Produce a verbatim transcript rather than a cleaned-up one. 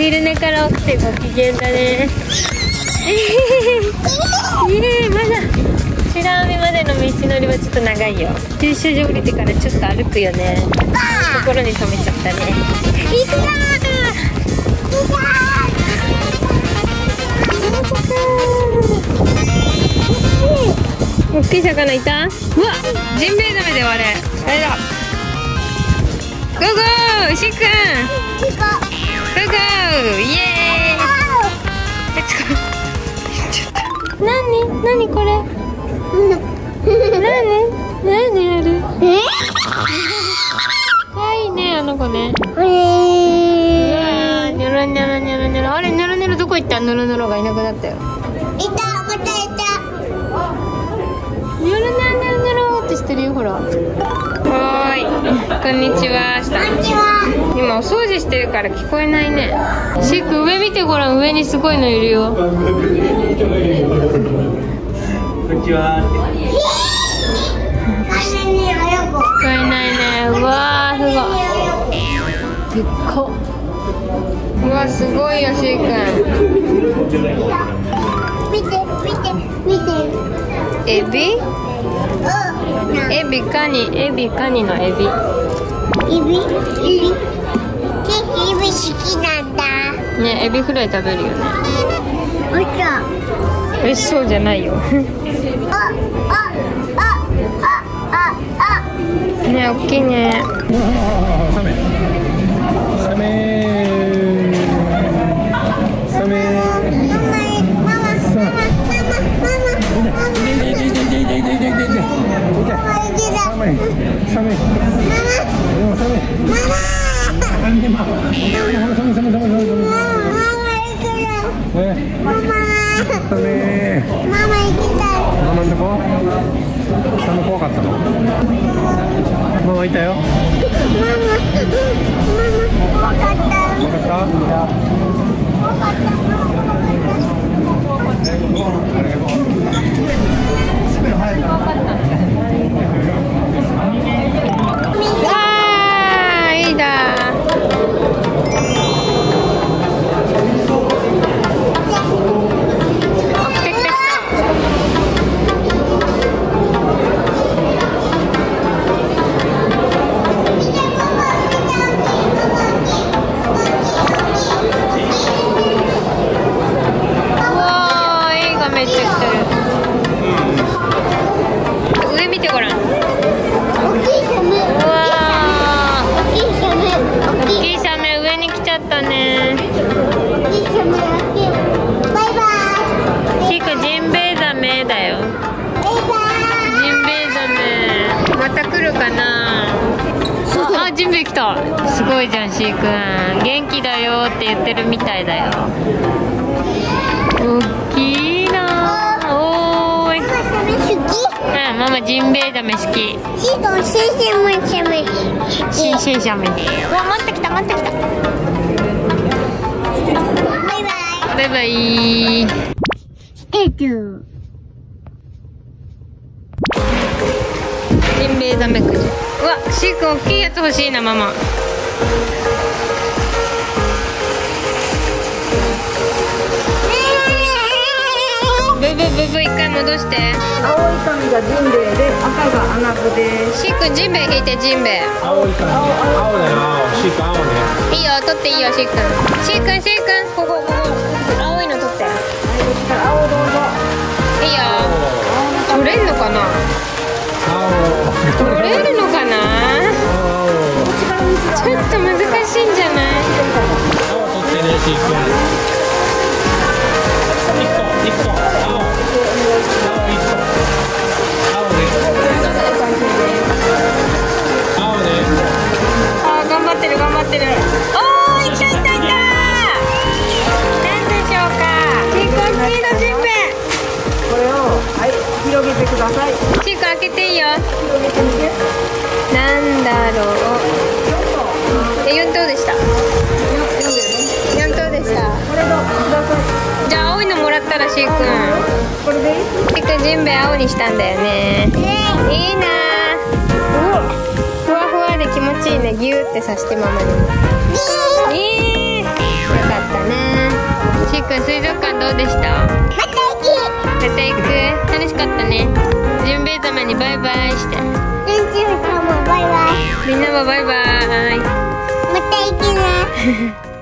昼寝から起きてご機嫌だね。ええ、まだ白海までの道のりはちょっと長いよ。駐車場降りてからちょっと歩くよね。ところに止めちゃったね。いくらー、大きい魚いた。うわ、ジンベエザメだよあれ。あれだ。ゴーゴー、しーくん。ゴーゴー、イエーイ。え、つか。なに、なにこれ。なに、なにある。え。可愛いね、あの子ね。うわー、ニョロニョロニョロニョロ。あれ、ニョロニョロどこ行った。ニョロニョロがいなくなったよ。いた、またいた。ニョロニョロニョロニョロってしてるよ、ほら。はーい、こんにちは。こんにちは。今お掃除してるから聞こえないね。シーク、上見てごらん。上にすごいのいるよ。こんにちは。聞こえないね。うわー、すごい。でっか。うわ、すごいよ、シーくん。見て、見て、見て。エビ？エビ、カニ、エビ、カニのエビ。エビ？エビ？エビ好きなんだ。ね、エビフライ食べるよね。おいしそう。美味しそうじゃないよ。あ、あ、あ、あ、あ、あ。ね、大きいね。サメ。サメ。サメ。怖かったの？ママいたよ。ママ、ママ怖かった。怖かった？怖かった。わー、いいだ。上見てごらん。大きいサメ。うわー、大きいサメ。大きいサメ、上に来ちゃったね。大きいサメ、バイバイ。シーク、ジンベエザメだよ。バイバイ。ジンベエザメ、また来るかな。あ、あ、ジンベエ来た。すごいじゃん、シーくん。元気だよって言ってるみたいだよ。大きいな。おーい。ママジンベエザメ好き。シークもシンシンもシャメ好き。シンシンシャメ。うわ、持ってきた持ってきた。バイバイ。バイバイ。ステージ。ジンベエザメくじ。うわ、シーク大きいやつ欲しいなママ。ブブブブ、一回戻して。 青い髪がジンベエで、赤がアナゴです。 シーくん、ジンベエ引いて、ジンベエ。 青い髪。青だよ、青。シーくん、青ね。 いいよ、取っていいよ、シーくん。シーくん、シーくん、ここ、ここ。青いの取って。 青どうぞ。 いいよ。取れんのかな。取れるのかな。ちょっと難しいんじゃない。 青取ってね、シーくん。一個、一個、青。青一個。青ね。青ね。 あ、頑張ってる、頑張ってる。おー、いたいたいた。なんでしょうか。シーくん、大きいのジンベエ。 これを、はい、広げてください。 シーくん、開けていいよ。 広げてみて。 なんだろう。え、四頭でした。四頭でした。 これどうください。 じゃあ青いのもらったらシーくん。 これでいい？ シーくん、ジンベエ青にしたんだよね。いいなー。ふわふわで気持ちいいね。ギューってさしてママに。いい。よかったくん水族館どうでした？ また行き。 また行く？楽しかったね。ジンベエザメにバイバイして。 ジンベエザメバイバイ。 みんなもバイバイ。 また行きね。